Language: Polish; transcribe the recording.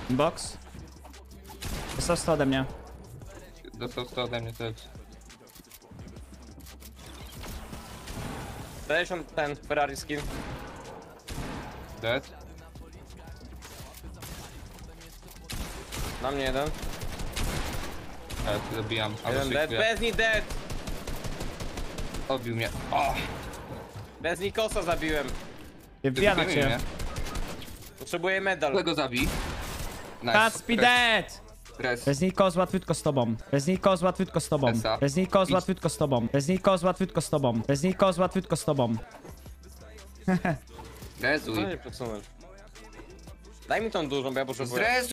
Box. Dostał 100 ode mnie. Dostał 100 ode mnie też. 60 ten Ferrari skin. Dead. Na mnie jeden. Tak, zabijam. Jeden dead. Bez ni dead. Obił mnie. O! Bez Nikosa zabiłem. Wbija na Zabijmy cię. mnie. Potrzebuję medal. Tego zabij. Nice. Kacpi dead! Res. Bez Nikos łatwiutko z tobą. Bez Nikos łatwiutko z tobą. Esa. Bez Nikos łatwiutko z tobą. Bez Nikos łatwiutko z tobą. Bez Nikos łatwiutko z tobą. Co Rezuj. nie przesunąć? Daj mi tą dużą, bo ja potrzebuję. Zrezuj.